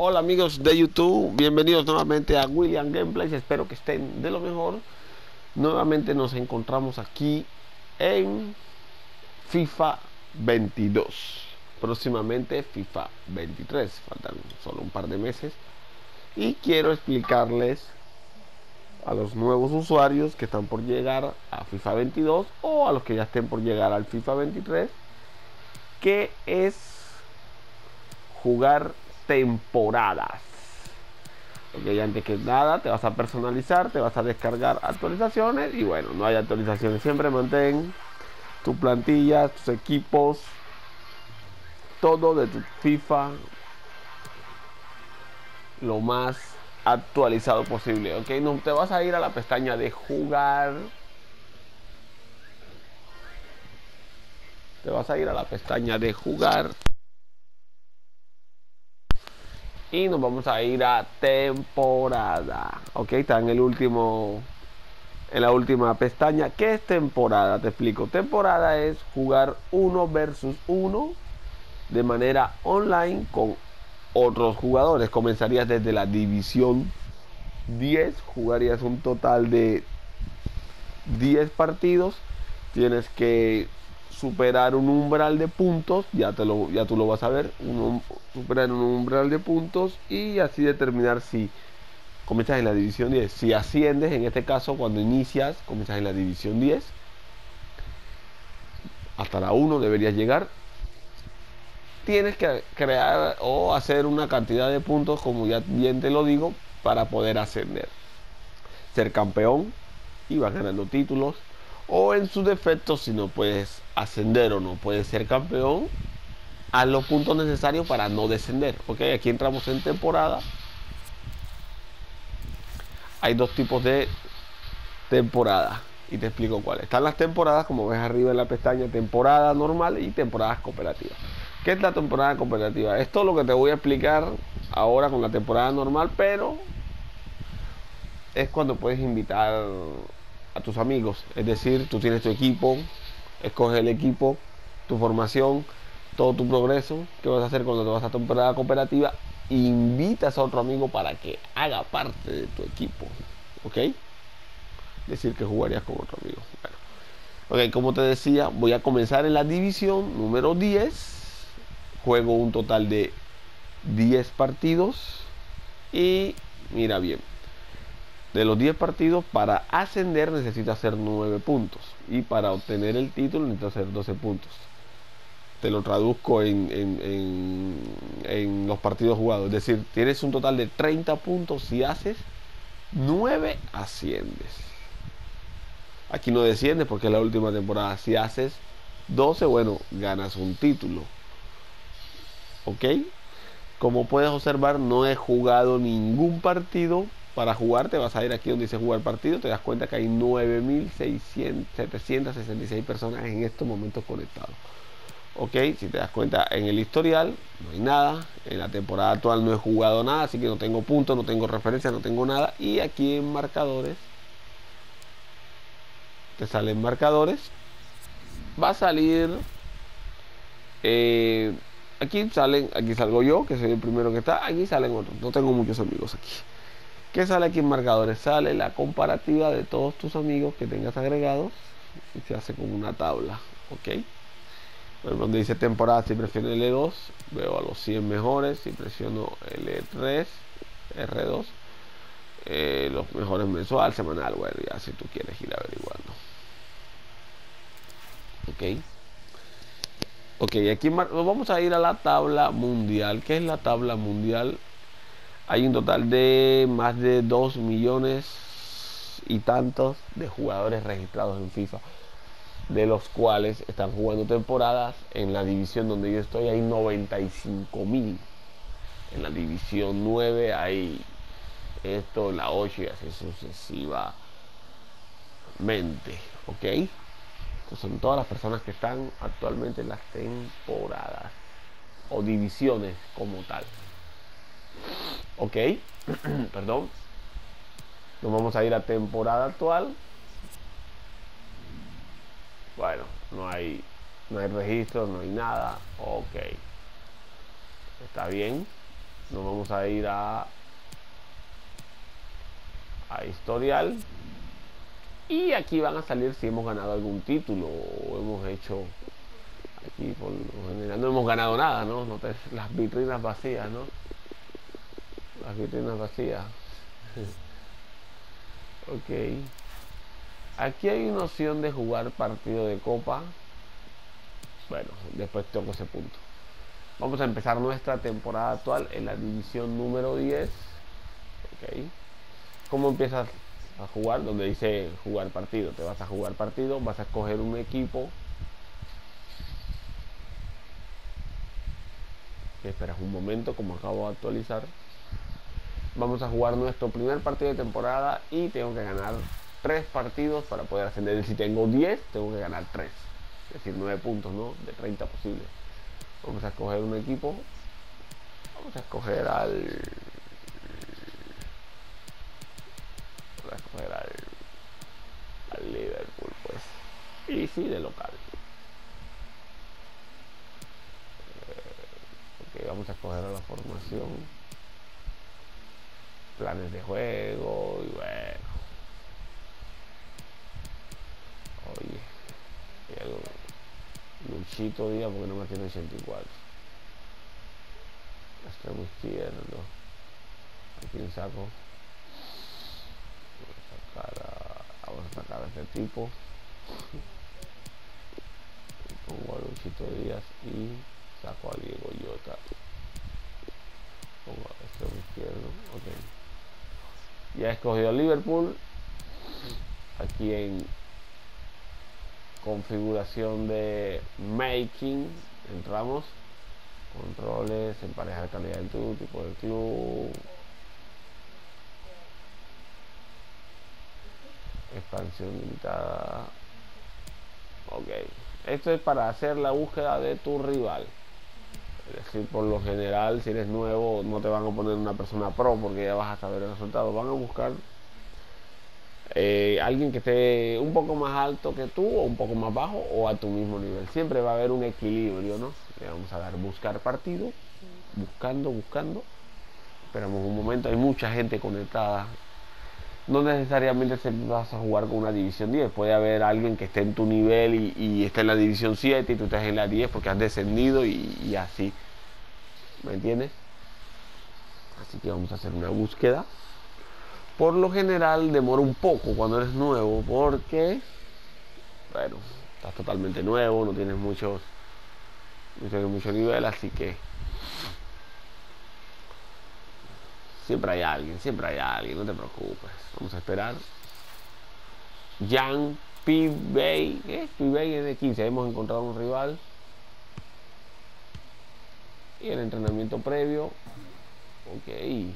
Hola amigos de YouTube, bienvenidos nuevamente a William Gameplays, espero que estén de lo mejor. Nuevamente nos encontramos aquí en FIFA 22, próximamente FIFA 23, faltan solo un par de meses. Y quiero explicarles a los nuevos usuarios que están por llegar a FIFA 22 o a los que ya estén por llegar al FIFA 23, qué es jugar temporadas. Ok, antes que nada te vas a personalizar, te vas a descargar actualizaciones y bueno, no hay actualizaciones, siempre mantén tu plantilla, tus equipos, todo de tu FIFA lo más actualizado posible. Ok, no te vas a ir a la pestaña de jugar, te vas a ir a la pestaña de jugar y nos vamos a ir a temporada. Ok, está en la última pestaña. ¿Qué es temporada? Te explico. Temporada es jugar uno versus uno de manera online con otros jugadores. Comenzarías desde la división 10, jugarías un total de 10 partidos. Tienes que superar un umbral de puntos, ya tú lo vas a ver, superar un umbral de puntos y así determinar si comienzas en la división 10. Si asciendes, en este caso, cuando inicias, comienzas en la división 10. Hasta la 1 deberías llegar. Tienes que crear o hacer una cantidad de puntos, como ya bien te lo digo, para poder ascender. Ser campeón y vas ganando títulos. O en su defecto, si no puedes ascender o no puedes ser campeón, haz los puntos necesarios para no descender. Ok, aquí entramos en temporada. Hay dos tipos de temporada y te explico cuáles. Están las temporadas, como ves arriba en la pestaña, temporada normal y temporadas cooperativas. ¿Qué es la temporada cooperativa? Esto es lo que te voy a explicar ahora con la temporada normal, pero es cuando puedes invitar a tus amigos. Es decir, tú tienes tu equipo, escoges el equipo, tu formación, todo tu progreso. ¿Qué vas a hacer cuando te vas a temporada cooperativa? Invitas a otro amigo para que haga parte de tu equipo. ¿Ok? Decir que jugarías con otro amigo. Bueno, ok, como te decía, voy a comenzar en la división número 10. Juego un total de 10 partidos. Y mira bien, de los 10 partidos, para ascender necesito hacer 9 puntos. Y para obtener el título necesito hacer 12 puntos. Te lo traduzco en los partidos jugados. Es decir, tienes un total de 30 puntos. Si haces 9, asciendes. Aquí no desciendes porque es la última temporada. Si haces 12, bueno, ganas un título. ¿Ok? Como puedes observar, no he jugado ningún partido. Para jugar te vas a ir aquí donde dice jugar partido. Te das cuenta que hay 9.766 personas en estos momentos conectados. Ok, si te das cuenta en el historial no hay nada. En la temporada actual no he jugado nada, así que no tengo puntos, no tengo referencia, no tengo nada. Y aquí en marcadores te salen marcadores. Va a salir eh, aquí salgo yo, que soy el primero que está. Aquí salen otros, no tengo muchos amigos aquí. ¿Qué sale aquí en marcadores? Sale la comparativa de todos tus amigos que tengas agregados y se hace como una tabla. Ok, bueno, donde dice temporada, si presiono L2 veo a los 100 mejores. Si presiono L3, R2, los mejores mensual, semanal. Bueno, ya si tú quieres ir averiguando. Ok. Ok, aquí vamos a ir a la tabla mundial. ¿Qué es la tabla mundial? Hay un total de más de 2 millones y tantos de jugadores registrados en FIFA, de los cuales están jugando temporadas. En la división donde yo estoy hay 95.000. En la división 9 hay esto, en la 8 y así sucesivamente. ¿Ok? Estas son todas las personas que están actualmente en las temporadas o divisiones como tal. Ok, perdón. Nos vamos a ir a temporada actual. Bueno, no hay registro, no hay nada. Ok, está bien. Nos vamos a ir a historial. Y aquí van a salir si hemos ganado algún título o hemos hecho. Aquí por lo general no hemos ganado nada, ¿no? Las vitrinas vacías, ¿no? Las vitrinas vacías. Ok. Aquí hay una opción de jugar partido de copa. Bueno, después toco ese punto. Vamos a empezar nuestra temporada actual en la división número 10. Ok. ¿Cómo empiezas a jugar? Donde dice jugar partido. Te vas a jugar partido, vas a escoger un equipo. Esperas un momento, como acabo de actualizar. Vamos a jugar nuestro primer partido de temporada y tengo que ganar 3 partidos para poder ascender. Si tengo 10, tengo que ganar 3. Es decir, 9 puntos, ¿no? De 30 posibles. Vamos a escoger un equipo. Vamos a escoger al... al Liverpool, pues. Y sí, de local. Ok, vamos a escoger la formación. Planes de juego y bueno. Oye, hay algo. Luchito Díaz porque no me tiene 84. Extremo izquierdo. ¿A quién saco? Vamos a sacar a este tipo. Pongo a Luchito Díaz y saco a Diego Llota. Pongo a extremo izquierdo. Ok. Ya he escogido a Liverpool. Aquí en configuración de making entramos, controles, emparejar calidad del club, tipo del club, expansión limitada. Ok, esto es para hacer la búsqueda de tu rival. Es decir, por lo general, si eres nuevo, no te van a poner una persona pro porque ya vas a saber el resultado. Van a buscar alguien que esté un poco más alto que tú o un poco más bajo o a tu mismo nivel. Siempre va a haber un equilibrio, ¿no? Le vamos a dar buscar partido, buscando. Esperamos un momento, hay mucha gente conectada. No necesariamente se vas a jugar con una división 10. Puede haber alguien que esté en tu nivel y esté en la división 7 y tú estás en la 10 porque has descendido y así. ¿Me entiendes? Así que vamos a hacer una búsqueda. Por lo general demora un poco cuando eres nuevo porque, bueno, estás totalmente nuevo, no tienes mucho nivel, así que siempre hay alguien, no te preocupes. Vamos a esperar. Jan Pibey, ¿qué? Pibey es de 15, hemos encontrado un rival. Y el entrenamiento previo, ok.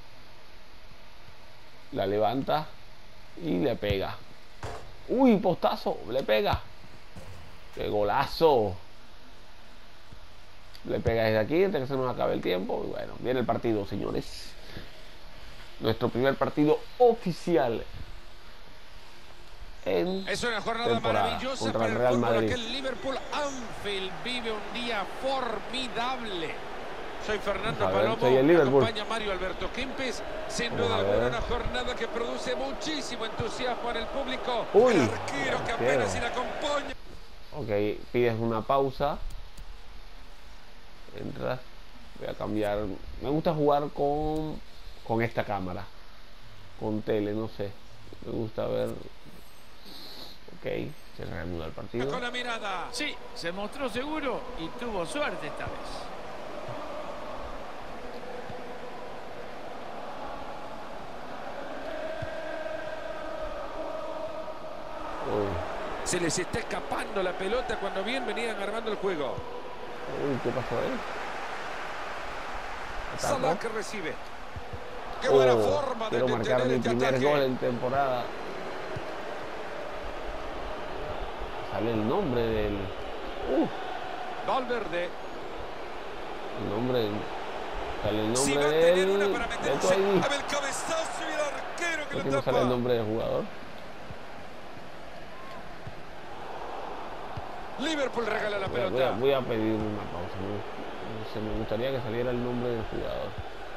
La levanta y le pega. Uy, postazo, le pega. ¡Qué golazo! Le pega desde aquí antes que se nos acabe el tiempo. Y bueno, viene el partido, señores. Nuestro primer partido oficial en es una jornada temporada maravillosa contra para el el Real fútbol. Madrid. Aquel Liverpool Anfield vive un día formidable. Soy Fernando Palomo, Soy el me Liverpool. acompaña Mario Alberto Kempes. Sin Vamos duda a alguna ver. una jornada que produce muchísimo entusiasmo en el público. Uy, el arquero que apenas si la acompaña. Ok, pides una pausa. Entras. Voy a cambiar. Me gusta jugar con esta cámara. Con tele, no sé. Me gusta ver. Ok, se reanuda el partido. Con la mirada. Sí, se mostró seguro y tuvo suerte esta vez. Uy, Se les está escapando la pelota cuando bien venían armando el juego. uy, ¿qué pasó ahí? Salah que recibe. Qué buena forma de quiero marcar detener mi este primer ataque. gol en temporada. Sale el nombre del. Valverde. El nombre. Sale el Si nombre va a tener una del. para De meterse. tu A ID. ver el cabezazo y el arquero que Aquí lo no sale el tapa. nombre del jugador. Liverpool regala la pelota. Voy a pedir una pausa. Me gustaría que saliera el nombre del jugador.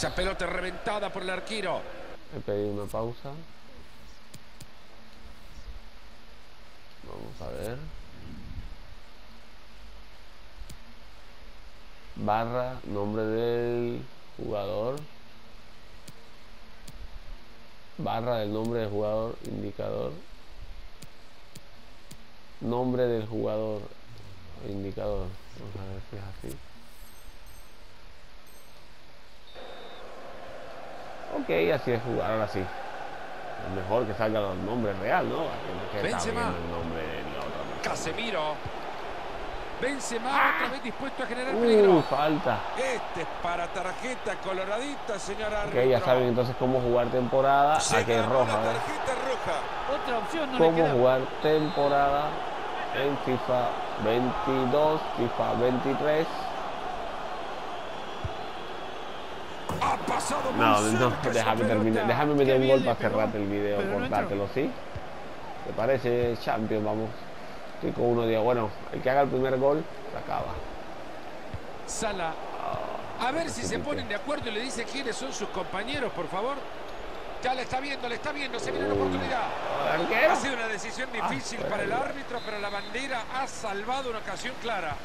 Esa pelota reventada por el arquero. He pedido una pausa. Vamos a ver. Barra, nombre del jugador. Barra del nombre del jugador, indicador. Nombre del jugador, indicador. Vamos a ver si es así. Ok, así es jugar, ahora sí. Es mejor que salga el nombre real, ¿no? Que Benzema. el nombre de la otra persona. Casemiro. Benzema otra vez dispuesto a generar peligro. Falta. Este es para tarjeta coloradita, señor árbitro. Ok, ya saben entonces cómo jugar temporada. Aquí es roja, ¿ves? Tarjeta roja. Otra opción no le Cómo queda. jugar temporada en FIFA 22, FIFA 23. Ha pasado muy No, cerca esa déjame pelota. terminar. Déjame meter Qué un bien gol le para pegó, cerrarte el video, pero no cortártelo, ¿sí? ¿Te parece, Champion? Vamos. Estoy con uno de... Bueno, el que haga el primer gol, se acaba. Sala. A ver si se precipité. ponen de acuerdo y le dice quiénes son sus compañeros, por favor. Ya le está viendo, se viene la oportunidad. ¿Arquero? Ha sido una decisión difícil pero para el ya. árbitro, pero la bandera ha salvado una ocasión clara.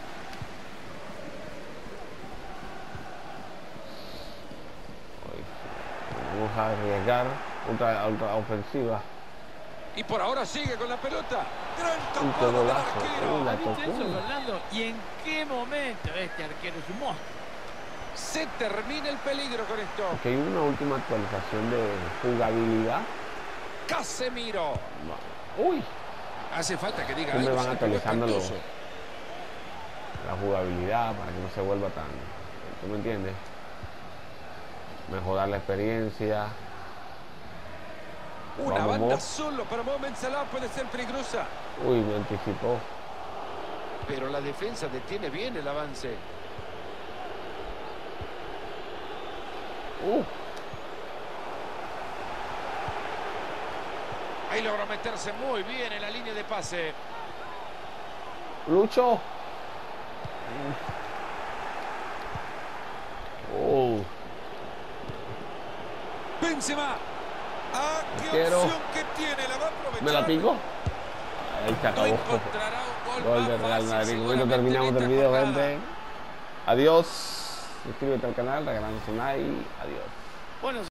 Vamos a arriesgar otra ofensiva. Y por ahora sigue con la pelota. Gran Un tapada del golazo. arquero. La ¿Viste eso, tocó. Fernando? ¿Y en qué momento este arquero es un monstruo? Se termina el peligro con esto. Ok, una última actualización de jugabilidad. Casemiro. Uy, Hace falta que diga siempre algo. van se le pegó actualizando espantoso. la jugabilidad para que no se vuelva tan... ¿Tú me entiendes? Mejorar la experiencia. Una Vamos, banda Mo. solo para Mohamed Salah puede ser peligrosa. Uy, me anticipó. Pero la defensa detiene bien el avance. Ahí logró meterse muy bien en la línea de pase. Lucho. Benzema. Ah, qué Quiero. opción que tiene, la va a aprovechar. ¿Me la pico? Ahí se No acabó. encontrará un Gol gol de más Real fácil, Madrid. Con esto seguramente, terminamos en el esta video, jornada. gente. Adiós. Suscríbete al canal, regalando su like. Adiós. Bueno,